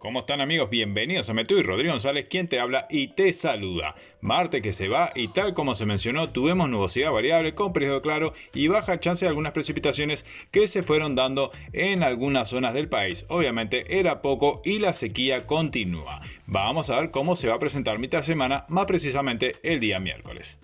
¿Cómo están amigos? Bienvenidos a Meteo y Rodrigo González, quien te habla y te saluda. Marte que se va y tal como se mencionó, tuvimos nubosidad variable con periodo claro y baja chance de algunas precipitaciones que se fueron dando en algunas zonas del país. Obviamente era poco y la sequía continúa. Vamos a ver cómo se va a presentar mitad de semana, más precisamente el día miércoles.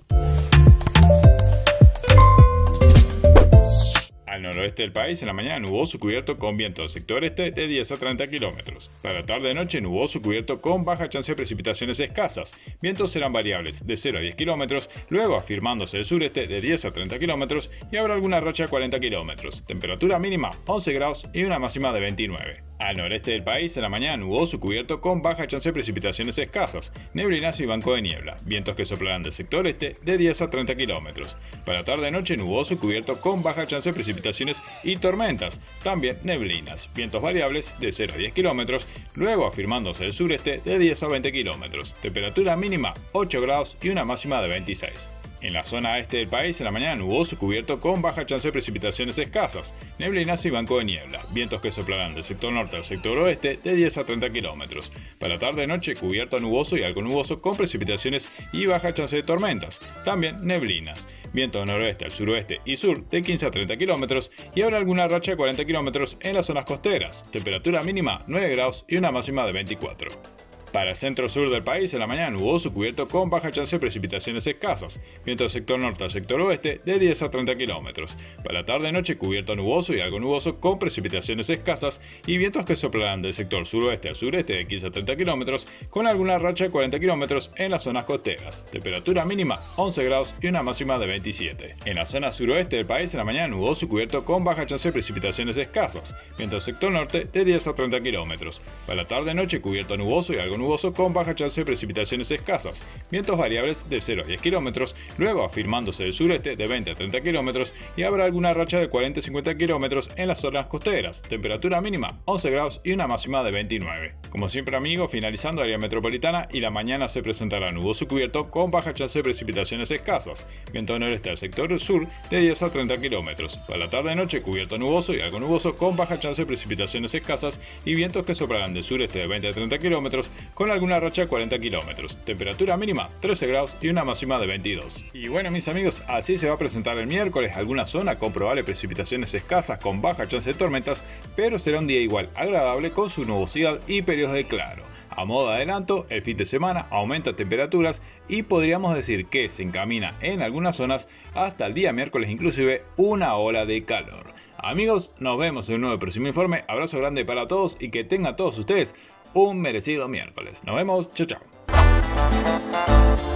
Al noroeste del país, en la mañana nuboso cubierto con viento del sector este de 10 a 30 km. Para la tarde-noche nuboso cubierto con baja chance de precipitaciones escasas. Vientos serán variables de 0 a 10 km, luego afirmándose el sureste de 10 a 30 km y habrá alguna racha a 40 km. Temperatura mínima 11 grados y una máxima de 29. Al noreste del país, en la mañana nuboso cubierto con baja chance de precipitaciones escasas, neblinas y banco de niebla. Vientos que soplarán del sector este de 10 a 30 km. Para la tarde-noche nuboso cubierto con baja chance de precipitaciones y tormentas, también neblinas, vientos variables de 0 a 10 km, luego afirmándose el sureste de 10 a 20 km, temperatura mínima 8 grados y una máxima de 26. En la zona este del país, en la mañana nuboso cubierto con baja chance de precipitaciones escasas, neblinas y banco de niebla, vientos que soplarán del sector norte al sector oeste de 10 a 30 km. Para la tarde-noche cubierto nuboso y algo nuboso con precipitaciones y baja chance de tormentas, también neblinas, vientos noroeste al suroeste y sur de 15 a 30 km y habrá alguna racha de 40 km en las zonas costeras, temperatura mínima 9 grados y una máxima de 24. Para el centro-sur del país, en la mañana nuboso cubierto con baja chance de precipitaciones escasas, viento del sector norte al sector oeste de 10 a 30 km. Para la tarde-noche cubierto nuboso y algo nuboso con precipitaciones escasas y vientos que soplarán del sector suroeste al sureste de 15 a 30 km con alguna racha de 40 km en las zonas costeras. Temperatura mínima 11 grados y una máxima de 27. En la zona suroeste del país, en la mañana nuboso cubierto con baja chance de precipitaciones escasas, viento del sector norte de 10 a 30 km. Para la tarde-noche cubierto nuboso y algo nuboso con baja chance de precipitaciones escasas, vientos variables de 0 a 10 km, luego afirmándose el sureste de 20 a 30 km y habrá alguna racha de 40 a 50 km en las zonas costeras, temperatura mínima 11 grados y una máxima de 29. Como siempre amigos, finalizando área metropolitana y la mañana se presentará nuboso cubierto con baja chance de precipitaciones escasas, viento noreste al sector sur de 10 a 30 km. Para la tarde-noche cubierto nuboso y algo nuboso con baja chance de precipitaciones escasas y vientos que soplarán del sureste de 20 a 30 km con alguna racha de 40 km, temperatura mínima 13 grados y una máxima de 22. Y bueno mis amigos, así se va a presentar el miércoles alguna zona con probables precipitaciones escasas con baja chance de tormentas, pero será un día igual agradable con su nubosidad y periodos de claro. A modo de adelanto, el fin de semana aumenta temperaturas y podríamos decir que se encamina en algunas zonas hasta el día miércoles inclusive una ola de calor. Amigos, nos vemos en un nuevo próximo informe, abrazo grande para todos y que tengan todos ustedes un merecido miércoles. Nos vemos, chao chao.